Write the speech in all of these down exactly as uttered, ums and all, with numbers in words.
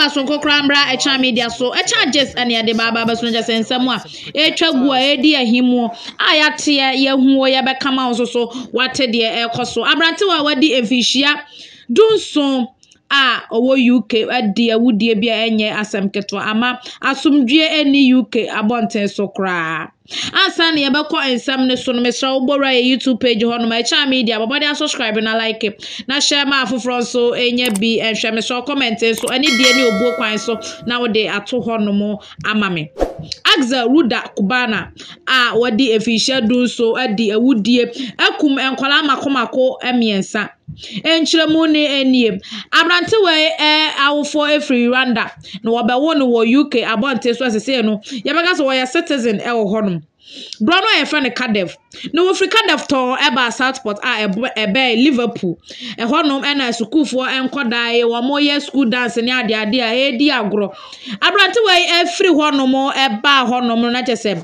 Emma Sonko Crambra, a charm media so a charges and ya de Baba Basunja and someone. A chagua, a dear himo. I at here, ye who ya back come out so what dear air coso. Abrantua, what the efficia. Do so. Ah, owo U K adi awudie bia enye asem keto ama asumdue eni U K abonten so kra ansa na yebekọ ensem ne so no mesra obora YouTube page ho no ma cha media bobody subscribe na like na share ma afoforo so enye bi enhwe me so comment so ani die ni obuo kwan so na wo de ato ho no mo ama me Axel Ruda Kubana ah wadi efisha dun so adi awudie akum enkwala makomako emiensa enchiremu ne eniem abrante we eh awofo efri Rwanda no wobewo no wo U K abonte so asese no yebega so wo citizen e wo honom Brono e friend Cardiff no Africa Cardiff to eba Southport a ebe Liverpool e honom e na schoolfo enkodai wo moye school dance ne ade ade a edi agro abrante we efri honom eba honom na chese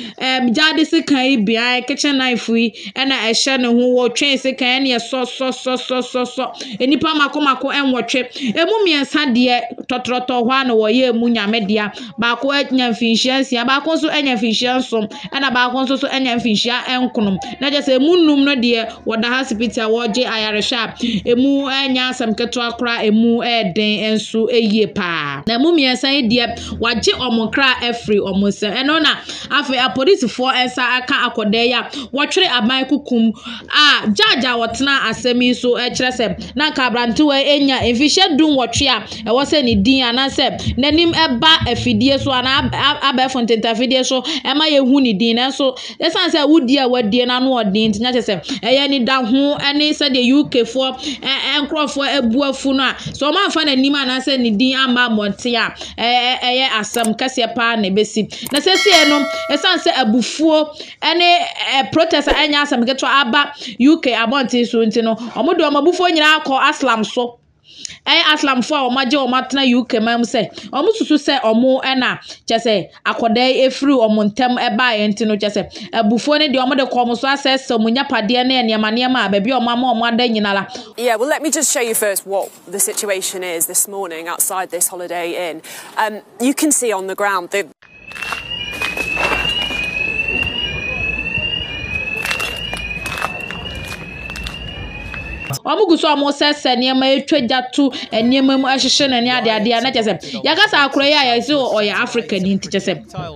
em jade se kan bia kitchen knife wi e na e hye ne ho wo twen se kan ne so so so so so so enipa makomako enwotwe emu miensa de totroto hwa na wo ye emu nyamedia ba ko enya finhia ba ko so enya finhia so na ba ko so enya finhia enkonom na je se emu num no de woda hospital wo je ayare sharp emu enya asem keto akra emu eden enso eyie pa na emu miensa de waje omokra efri omose eno na afi a police for ensa aka akode ya wotwere aban kukum a jaja wotena asemi so e kire se na ka brante we enya efihia dun wotwe a e wo se ni din anase nanim eba afidie so ana aba fontenta afidie so e ma ye hu ni din na so esan se wudi a wadie na no odin nya che se eye ni da ho ene se de U K for enkrofo ebuafu no a so ma fa na nim anase ni din ama monte a eye asam kase pa na besi na se se no esan se abufuo ene protest enya asam keto aba U K abonte so nti no omodo omabufuo nyina akọ aslam so eh aslam fo omaje omatna U K mam se omususu se omo ena chese akodai efru omontem eba enti no chese abufuo ne de omode kom so access omunya pade ne eniema niema baby omama omada nyinala. Yeah, well, let me just show you first what the situation is this morning outside this Holiday Inn. Um you can see on the ground the omuguso amosese niema etwajatu eniema mu ahihye na ne ade ade na chese yakasa akoro ya ya isi o ya Africa ni nti chese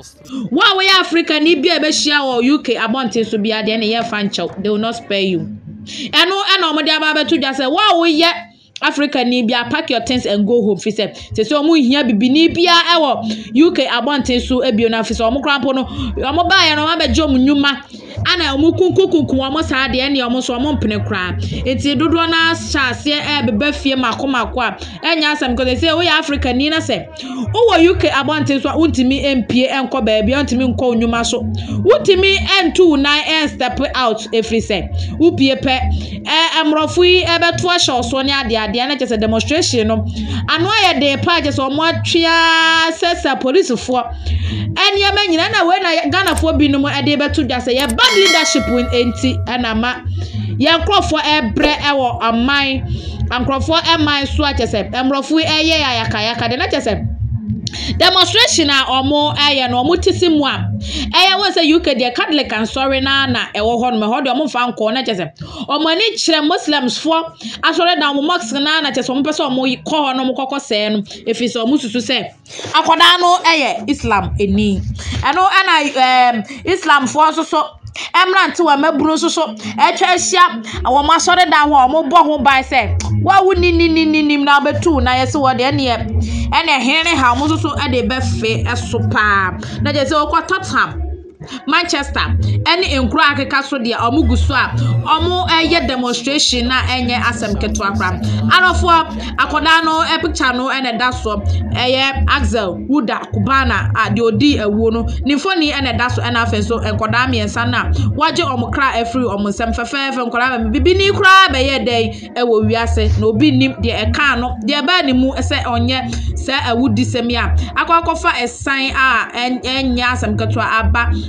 wa we ya Africa ni bia be hia o U K abonte so bia de ne ye fancho they will not spare you eno eno omode ababetu dwa se wa we ye Africa ni bia pack your things and go home fi se se omu hia bibi ni bia ewo U K abonte so ebio na fi se omu krampo no omu ba ya no ma bejo mu nyuma ana omu kunkunkun omu sa de ne omu so omu mpene kra enti dodo na chase e bebe fie makomako a enya asem ko se we Africa ni na se o wo U K abonte so untimi empie enko ba bia untimi nko nyuma so untimi entu na en step out every se upie pe e amrofu e beto ahye so ne ade ade na chese demonstration no ano aye de pa chese omu atwea sesa police fo enya manyina na we na Ghana fo bi no mo ade beto dwa se ye bad leadership win enti anama ye nkrofo ebre ewo amai ankrofo emai so achese emrofu eye ayaka yaka de na chese demonstration a omo eye no omo tisimu a eye won say U K de Catholic and sorry na na ewo ho no me ho de omo fa nko na chese omo ni kire Muslims fo asore da omo mosque na na chese omo pese omo ko ho no omo kokko se no efi so omo susu se akoda no eye Islam eni eno ana Islam fo so so emrant wa maburu so so etwa ahia wo masore da ho omo bo ho bai se wa wuni ni ni ni na betu na yesi wo de ene ene hene ha mo so so ade befe esopa na je se okwa Tottenham Manchester any enkru akeka so de omuguso a omu eye demonstration na enye asem keto akra arofo akoda no e picture no ene da so eye Axel Ruda Kubana a de odi awuo no nimfoni ene da so ena afen so enkoda miensa na waje omukra efri omsem fefefe enkoda bibi ni kra be ye dai e wo wiase na obi nim de e kan no de ba ni mu se onye se awudi semia akwakofa esan a enya asem keto aba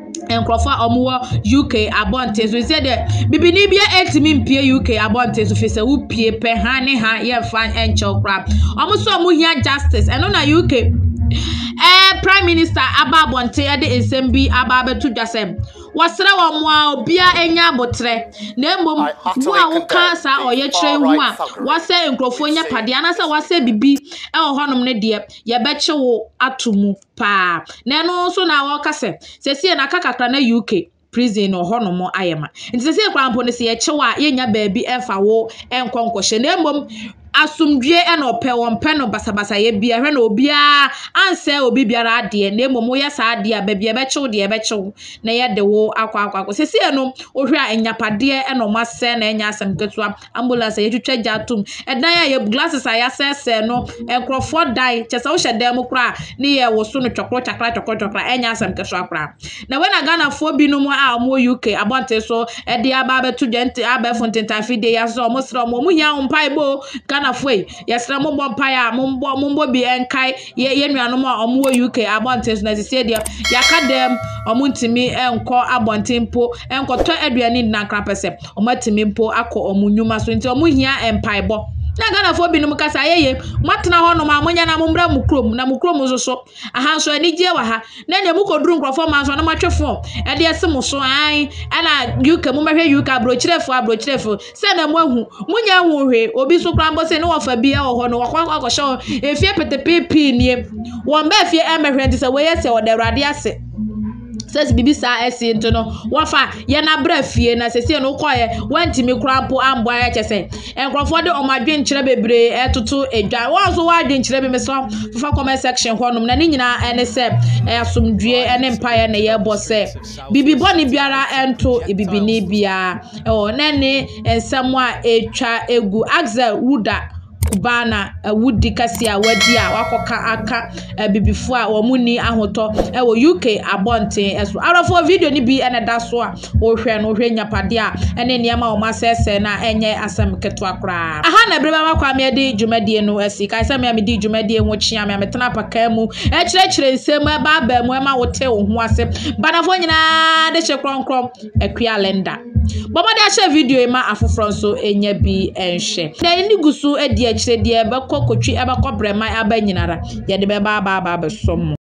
Encrofa omuwa U K abonte so say de bibini bia etimi mpie U K abonte so fese wo pie pe ha ne ha ye fan enchel crap omo so omo hia justice eno na U K eh prime minister aba abonte ye de ensem bi aba betu dwasem wasra wo mo a obia enya abotre na emmom mo a wo kansa oye kire hu a wase enkrofo nya pade anasa wase bibi e ho honom ne de ye beche wo atomu pa na eno so na wo kase sesi na kakakra na U K prison no honom ayema nti sesi kwampo ne se ye chewa ye nya baabi efa wo enkonkoshe na emmom asumdwe e no pe won pe no basabasa ye bia hwe na obia anse obi biara ade na emmom ye sa ade a baabi e be chew de e be chew na ye de wo akwa akwa akwa sesi no ohwe a enyapade e no mase na enya asem ketua ambulance ye twetwa jatum e dan ya ye glasses a ya sese no enkrofo dai chese wo hyedem kra ne ye wo so no twokro chakra twokro twokra enya asem ketua kra na we na Ghana fo bi no mu a mo U K abonte so e de aba betu dente aba fontentan fide ya so mo sra mo mu hia mpai bo Ghana foi yesra mo bo mpai a mo bo mo bo bi enkai ye nuanom a omo U K abonte so na se de yaka dem omo ntimi enko abonte mpo enko to aduani na krapese omo atimi mpo akọ omo nyuma so nti omo hia empai bo na Ghana fo bi no mukasa yeye matena ho no ma monya na mombra mukrom na mukrom so so aha so ani je wa ha na nya mukoduru nkrofo ma so na matwefo e de esem so an ana U K mo mahwe U K abrochirefo abrochirefo se na mo ahu munya hu hwe obi so krambo se no wafa bi e ho no wakwa akosho efie petepepi nie won ba efie emehwe ndi se we yese o de Awurade ase says bibi sa esi nto no wafa ye na bra fie na sese no koye wantimi krampo ambo ya chese enkrofo de omadwe nkyere bebre etoto edwa wanso wadwe nkyere be meso fafa comment section honom na ni nyina ene se asomdwe ene mpaye na ye bose bibi boni biara ento ibibi ni bia o nene ensem a etwa egu Axel Ruda Kubana wudi kasi a wadi a wakoka aka bibifo a omuni ahoto e wo U K abonte eso arafo video ni bi ene da so a wo hwe no hwe nyapade a ene niam a o masese na enye asem keto akra aha na breba makwa me di dwumadie no asi kai se me me di dwumadie ho chia me metena paka mu e kire kire nsem e ba ba mu e ma wote wo ho ase banafo nyina de hye kronkron akua lenda Baba de ahye video ma afoforo so enya bi enhye na ni gusu edi akire de be kokotwi e be kobrema aba nyinara ye de be ba ba ba be som